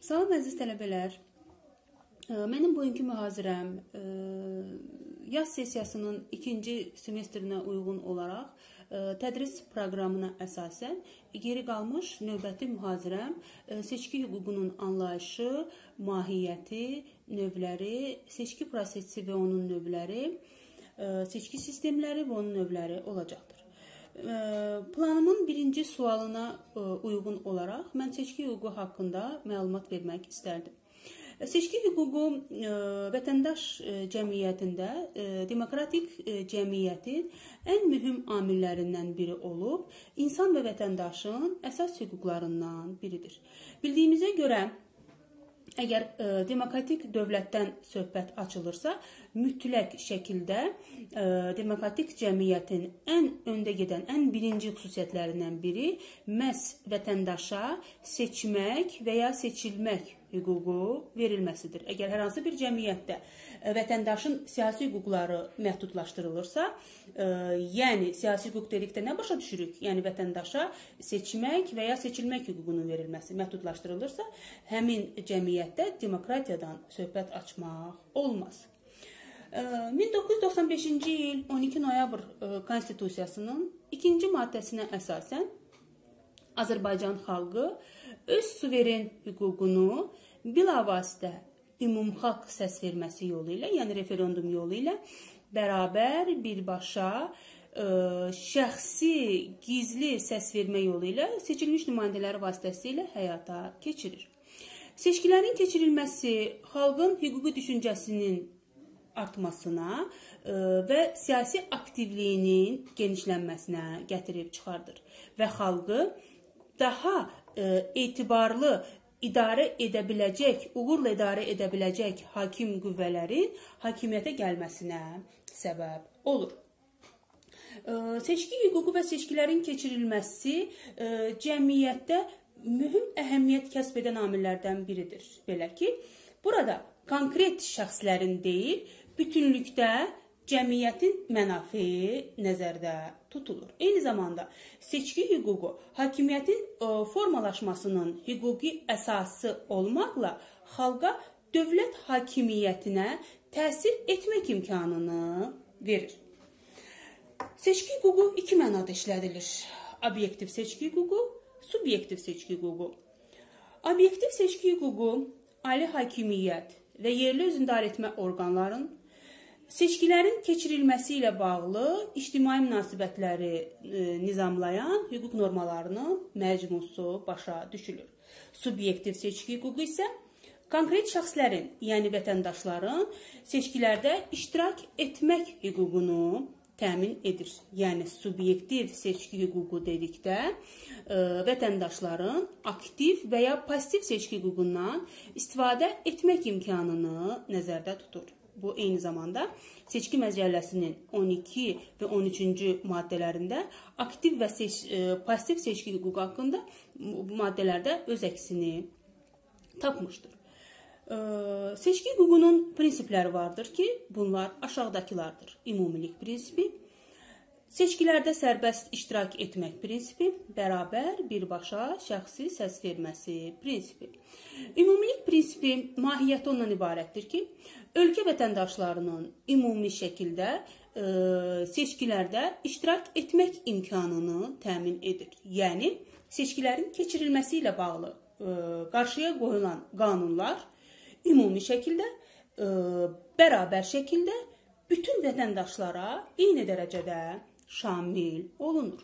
Salam əziz tələbələr. Mənim bugünkü mühazirəm yaz sessiyasının ikinci semestrinə uyğun olaraq tədris proqramına əsasən geri qalmış növbəti mühazirəm seçki hüququnun anlayışı, mahiyyəti, növləri, seçki prosesi və onun növləri, seçki sistemləri və onun növləri olacaqdır. Planımın birinci sualına uyğun olaraq mən seçki hüququ haqqında məlumat vermək istərdim. Seçki hüququ vətəndaş cəmiyyətində demokratik cəmiyyətin ən mühüm amillərindən biri olub, insan və vətəndaşın əsas hüquqlarından biridir. Bildiyimizə görə, əgər demokratik dövlətdən söhbət açılırsa, mütləq şəkildə demokratik cəmiyyətin ən öndə gedən, ən birinci xüsusiyyətlərindən biri məhz vətəndaşa seçmək və ya seçilmək hüququ verilməsidir. Əgər hər hansı bir cəmiyyətdə vətəndaşın siyasi hüquqları məhdudlaşdırılırsa, yəni siyasi hüquq dedikdə nə başa düşürük? Yəni vətəndaşa seçmək və ya seçilmək hüququnun verilməsi məhdudlaşdırılırsa, həmin cəmiyyətdə demokratiyadan söhbət açmaq olmaz. 1995-ci il 12 noyabr Konstitusiyasının ikinci maddəsinə əsasən Azərbaycan xalqı öz suveren hüququnu bilavasitə ümumxalq səs verməsi yolu ilə, yəni referendum yolu ilə bərabər, birbaşa, şəxsi, gizli səs vermə yolu ilə seçilmiş nümayəndələri vasitəsilə həyata keçirir. Seçkilərin keçirilməsi xalqın hüquqi düşüncəsinin artmasına və siyasi aktivliyinin genişlənməsinə gətirib çıxardır və xalqı daha etibarlı idarə edə biləcək, uğurla idarə edə biləcək hakim qüvvələrin hakimiyyətə gəlməsinə səbəb olur. Seçki hüququ və seçkilərin keçirilməsi cəmiyyətdə mühüm əhəmiyyət kəsb edən amillərdən biridir. Belə ki, burada konkret şəxslərin deyil, bütünlükdə cəmiyyətin mənafeyi nəzərdə tutulur. Eyni zamanda seçki hüququ hakimiyyətin formalaşmasının hüquqi əsası olmaqla xalqa dövlət hakimiyyətinə təsir etmək imkanını verir. Seçki hüququ iki mənada işlədilir. Obyektiv seçki hüququ, subyektiv seçki hüququ. Obyektiv seçki hüququ ali hakimiyyət və yerli özündarəetmə orqanların seçkilərin keçirilməsi ilə bağlı ictimai münasibətləri nizamlayan hüquq normalarının məcmusu başa düşülür. Subyektiv seçki hüququ isə konkret şəxslərin, yəni vətəndaşların seçkilərdə iştirak etmək hüququnu təmin edir. Yəni, subyektiv seçki hüququ dedikdə vətəndaşların aktiv və ya pasiv seçki hüququndan istifadə etmək imkanını nəzərdə tutur. Bu, eyni zamanda seçki məcəlləsinin 12 və 13-cü maddələrində aktiv və pasiv seçki hüququ haqqında maddələrdə öz əksini tapmışdır. Seçki hüququnun prinsipləri vardır ki, bunlar aşağıdakılardır. Ümumilik prinsipi, seçkilərdə sərbəst iştirak etmək prinsipi, bərabər, birbaşa, şəxsi səs verməsi prinsipi. Ümumilik prinsipi mahiyyəti ondan ibarətdir ki, ölkə vətəndaşlarının ümumi şəkildə seçkilərdə iştirak etmək imkanını təmin edir. Yəni, seçkilərin keçirilməsi ilə bağlı qarşıya qoyulan qanunlar ümumi şəkildə, bərabər şəkildə bütün vətəndaşlara eyni dərəcədə şamil olunur.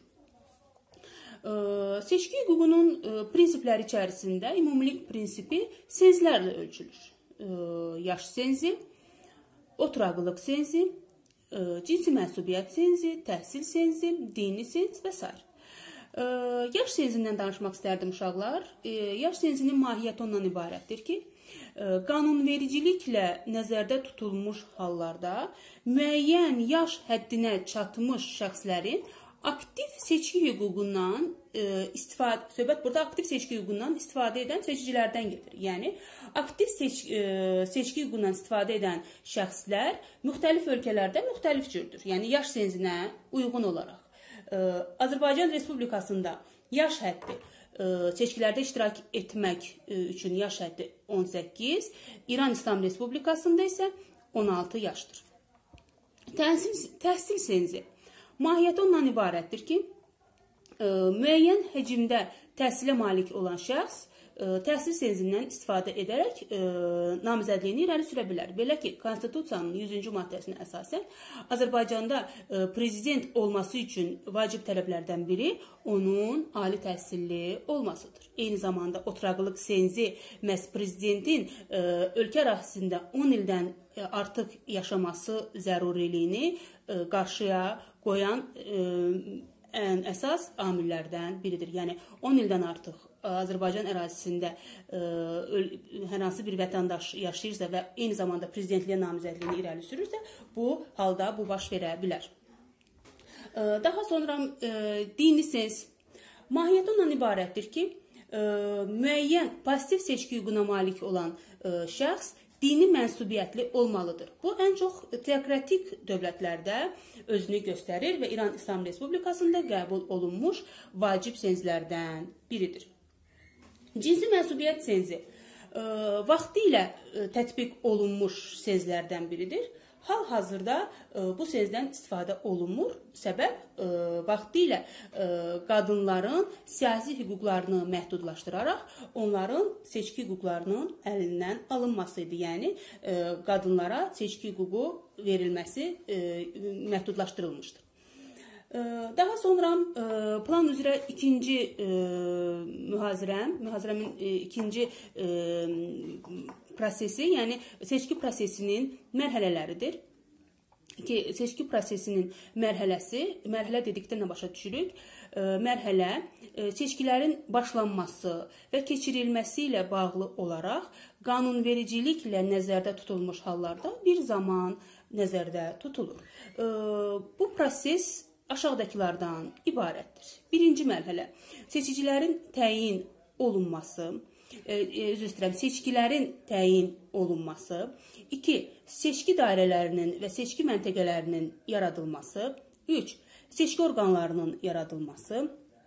Seçki hüququnun prinsipləri içərisində ümumilik prinsipi senzlərlə ölçülür. Yaş senzi, oturaqlılıq senzi, cinsi mənsubiyyət senzi, təhsil senzi, dini senz və s. Yaş senzindən danışmaq istərdim uşaqlar. Yaş senzinin mahiyyəti ondan ibarətdir ki, qanunvericiliklə nəzərdə tutulmuş hallarda müəyyən yaş həddinə çatmış şəxslərin aktiv seçki hüququndan söhbət burada aktiv seçki hüququndan istifadə edən seçicilərdən gedir. Yəni, aktiv seçki hüququndan istifadə edən şəxslər müxtəlif ölkələrdə müxtəlif cürdür. Yəni, yaş senzinə uyğun olaraq. Azərbaycan Respublikasında yaş həddi seçkilərdə iştirak etmək üçün yaş həddi 18, İran İslam Respublikasında isə 16 yaşdır. Təhsil senzi mahiyyəti ondan ibarətdir ki, müəyyən həcmdə təhsilə malik olan şəxs təhsil senzindən istifadə edərək namizədliyini irəli sürə bilər. Belə ki, Konstitusiyanın 100-cü maddəsinə əsasən Azərbaycanda prezident olması üçün vacib tələblərdən biri onun ali təhsilli olmasıdır. Eyni zamanda oturaqlıq senzi məhz prezidentin ölkə ərazisində 10 ildən artıq yaşaması zəruriliyini qarşıya qoyan ən əsas amillərdən biridir. Yəni 10 ildən artıq Azərbaycan ərazisində hər hansı bir vətəndaş yaşayırsa və eyni zamanda prezidentliyə namizədliyini irəli sürürsə, bu halda bu baş verə bilər. Daha sonra dini sens mahiyyəti ondan ibarətdir ki, müəyyən pozitiv seçki hüququna malik olan şəxs dini mənsubiyyətli olmalıdır. Bu, ən çox teokratik dövlətlərdə özünü göstərir və İran İslam Respublikasında qəbul olunmuş vacib senzlərdən biridir. Cinsi mənsubiyyət senzi vaxtilə tətbiq olunmuş senzlərdən biridir. Hal-hazırda bu senzdən istifadə olunmur. Səbəb vaxtilə qadınların siyasi hüquqlarını məhdudlaşdıraraq onların seçki hüquqlarının əlindən alınması idi. Yəni qadınlara seçki hüququ verilməsi məhdudlaşdırılmışdır. Daha sonra plan üzrə ikinci mühazirəmin ikinci prosesi, yəni seçki prosesinin mərhələləridir. Ki, seçki prosesinin mərhələ dedikdə nə başa düşürük? Mərhələ seçkilərin başlanması və keçirilməsi ilə bağlı olaraq qanunvericiliklə nəzərdə tutulmuş hallarda bir zaman nəzərdə tutulur. Bu proses aşağıdakılardan ibarətdir. Birinci mərhələ seçicilərin təyin olunması, seçkilərin təyin olunması. 2. Seçki dairələrinin və seçki məntəqələrinin yaradılması. 3. Seçki orqanlarının yaradılması.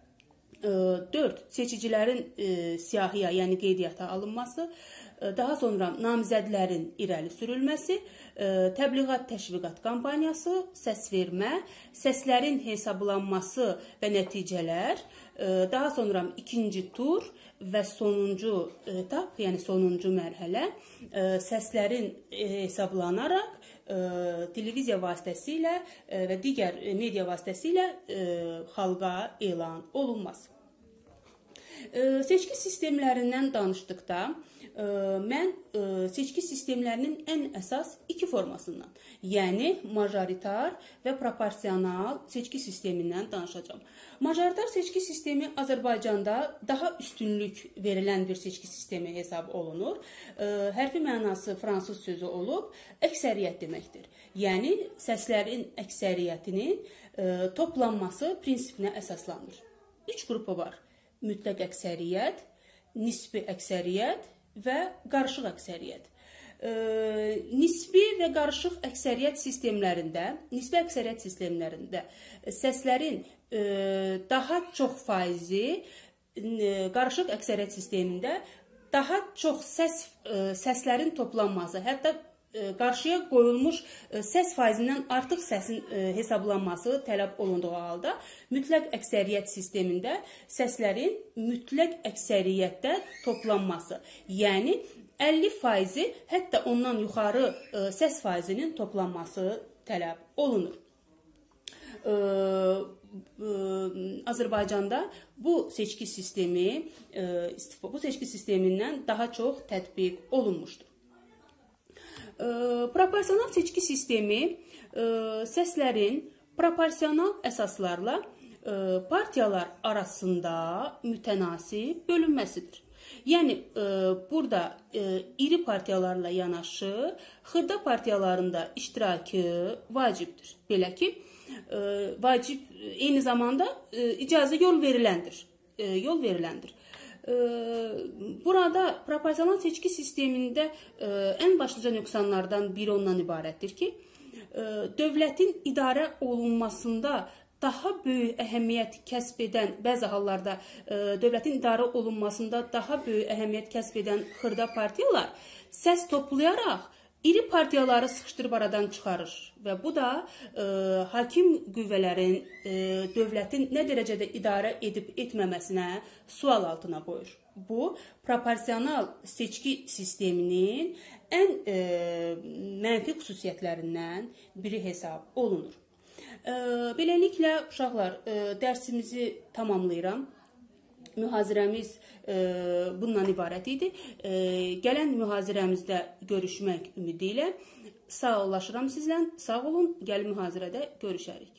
4. Seçicilərin siyahıya, yəni qeydiyyata alınması. Daha sonra namizədlərin irəli sürülməsi, təbliğat təşviqat kampaniyası, səs vermə, səslərin hesablanması və nəticələr, daha sonra ikinci tur və sonuncu etap, yəni sonuncu mərhələ, səslərin hesablanaraq televiziya vasitəsilə və digər media vasitəsilə xalqa elan olunması. Seçki sistemlərindən danışdıqda, mən seçki sistemlərinin ən əsas iki formasından, yəni majoritar və proporsional seçki sistemindən danışacağım. Majoritar seçki sistemi Azərbaycanda daha üstünlük verilən bir seçki sistemi hesab olunur. Hərfi mənası fransız sözü olub, əksəriyyət deməkdir. Yəni, səslərin əksəriyyətinin toplanması prinsipinə əsaslanır. 3 qrupu var. Mütləq əksəriyyət, nisbi əksəriyyət və qarışıq əksəriyyət. Nisbi və qarışıq əksəriyyət sistemlərində səslərin daha çox faizi, qarışıq əksəriyyət sistemində daha çox səslərin toplanması, hətta qarşıya qoyulmuş səs faizindən artıq səsin hesablanması tələb olunduğu halda mütləq əksəriyyət sistemində səslərin mütləq əksəriyyətdə toplanması, yəni 50%, hətta ondan yuxarı səs faizinin toplanması tələb olunur. Azərbaycanda bu seçki sistemindən daha çox tətbiq olunmuşdur. Proporsional seçki sistemi səslərin proporsional əsaslarla partiyalar arasında mütənasib bölünməsidir. Yəni, burada iri partiyalarla yanaşı, xırda partiyalarında iştirakı vacibdir. Belə ki, vacib eyni zamanda icazə yol veriləndir. Burada proporsional seçki sistemində ən başlıca nöqsanlardan biri ondan ibarətdir ki, dövlətin idarə olunmasında daha böyük əhəmiyyət kəsb edən, bəzi hallarda dövlətin idarə olunmasında daha böyük əhəmiyyət kəsb edən xırda partiyalar səs toplayaraq iri partiyaları sıxışdırıb aradan çıxarır və bu da hakim qüvvələrin dövlətin nə dərəcədə idarə edib etməməsinə sual altına qoyur. Bu, proporsional seçki sisteminin ən mənfi xüsusiyyətlərindən biri hesab olunur. Beləliklə, uşaqlar, dərsimizi tamamlayıram. Mühazirəmiz bundan ibarət idi. Gələn mühazirəmizdə görüşmək ümidi ilə sağollaşıram sizlə. Sağ olun, gəlin mühazirədə görüşərik.